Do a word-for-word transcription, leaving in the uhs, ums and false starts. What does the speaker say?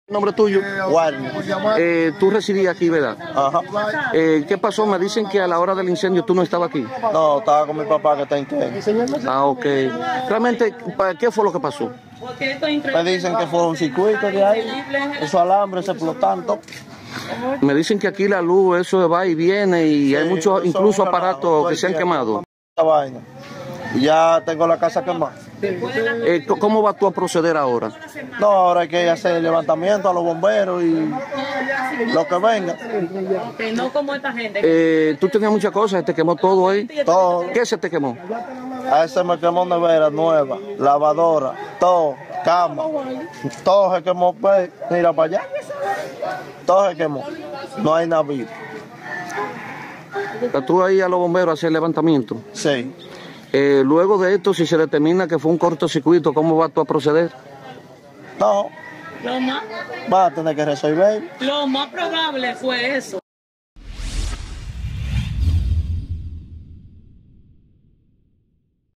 ¿Nombre tuyo? Warner. Eh, tú residías aquí, ¿verdad? Ajá. Eh, ¿Qué pasó? Me dicen que a la hora del incendio tú no estabas aquí. No, estaba con mi papá que está interno. Ah, ok. Realmente, ¿para qué fue lo que pasó? Me dicen que fue un circuito de ahí, esos alambres se explotan todo. Me dicen que aquí la luz, eso va y viene y Sí, hay muchos eso incluso es un aparatos relajo, que se han todo el tiempo, quemado. esta vaina. Y ya tengo la casa quemada. Eh, ¿Cómo vas tú a proceder ahora? No, ahora hay que hacer el levantamiento a los bomberos y lo que venga. Que no como esta gente. Eh, tú tenías muchas cosas, se te quemó todo ahí. Todo. ¿Qué se te quemó? A ese me quemó nevera nueva, lavadora, todo, cama. Todo se quemó, pues, mira para allá. Todo se quemó. No hay navío. ¿Estás tú ahí a los bomberos a hacer el levantamiento? Sí. Eh, luego de esto, si se determina que fue un cortocircuito, ¿cómo vas tú a proceder? No, Lo más, va a tener que resolver. lo más probable fue eso.